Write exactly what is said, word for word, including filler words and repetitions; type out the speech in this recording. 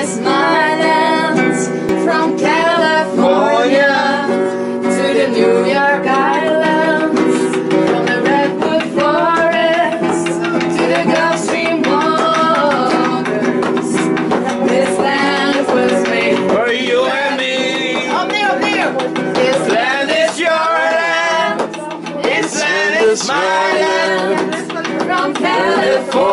is my land. From California to the New York Islands, from the Redwood Forest to the Gulf Stream waters, this land was made For you and me. Up there, up there. This land is your land. This land is my land. From California